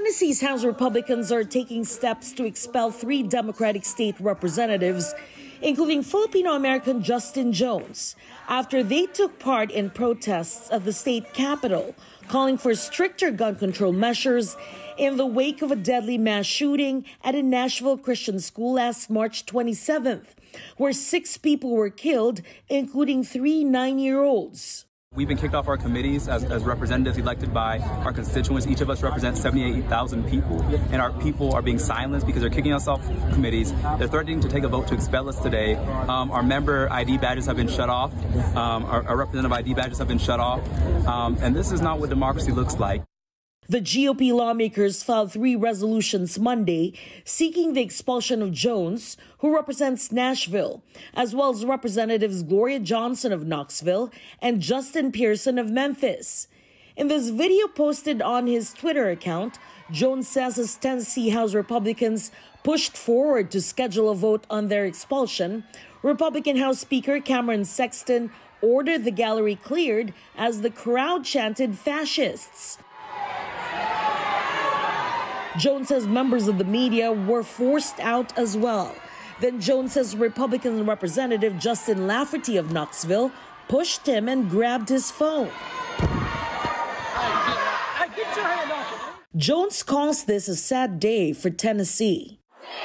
Tennessee's House Republicans are taking steps to expel 3 Democratic state representatives, including Filipino-American Justin Jones, after they took part in protests at the state capitol, calling for stricter gun control measures in the wake of a deadly mass shooting at a Nashville Christian school last March 27th, where 6 people were killed, including 3 9-year-olds. We've been kicked off our committees as representatives elected by our constituents. Each of us represents 78,000 people, and our people are being silenced because they're kicking us off committees. They're threatening to take a vote to expel us today. Our member ID badges have been shut off. Our representative ID badges have been shut off. And this is not what democracy looks like. The GOP lawmakers filed 3 resolutions Monday seeking the expulsion of Jones, who represents Nashville, as well as Representatives Gloria Johnson of Knoxville and Justin Pearson of Memphis. In this video posted on his Twitter account, Jones says his Tennessee House Republicans pushed forward to schedule a vote on their expulsion. Republican House Speaker Cameron Sexton ordered the gallery cleared as the crowd chanted fascists. Jones says members of the media were forced out as well. Then Jones says Republican Representative Justin Lafferty of Knoxville pushed him and grabbed his phone. Jones calls this a sad day for Tennessee.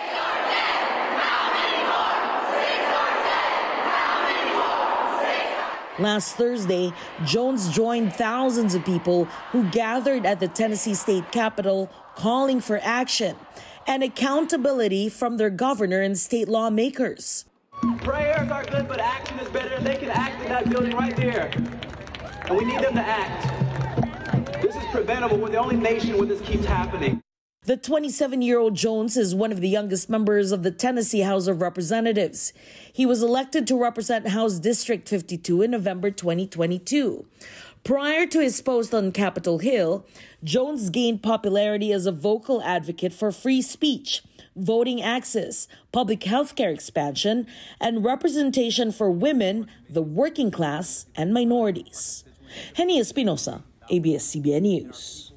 Last Thursday, Jones joined thousands of people who gathered at the Tennessee state capitol calling for action and accountability from their governor and state lawmakers. Prayers are good, but action is better. They can act in that building right there, and we need them to act. This is preventable. We're the only nation where this keeps happening. The 27-year-old Jones is one of the youngest members of the Tennessee House of Representatives. He was elected to represent House District 52 in November 2022. Prior to his post on Capitol Hill, Jones gained popularity as a vocal advocate for free speech, voting access, public health care expansion, and representation for women, the working class, and minorities. Henny Espinosa, ABS-CBN News.